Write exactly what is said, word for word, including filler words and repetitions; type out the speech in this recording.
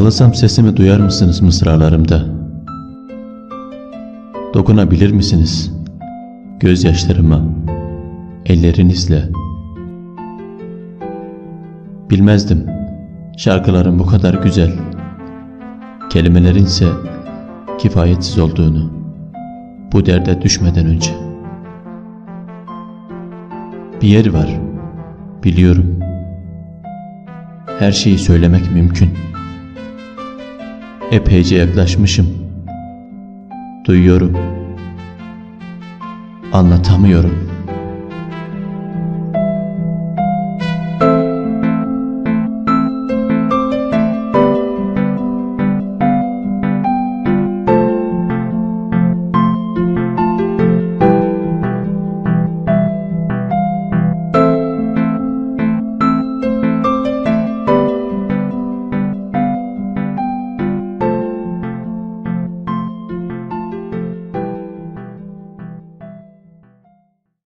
Ağlasam sesimi duyar mısınız mısralarımda? Dokunabilir misiniz gözyaşlarıma ellerinizle? Bilmezdim şarkıların bu kadar güzel, kelimelerin ise kifayetsiz olduğunu bu derde düşmeden önce. Bir yer var, biliyorum. Her şeyi söylemek mümkün. Epeyce yaklaşmışım. Duyuyorum. Anlatamıyorum.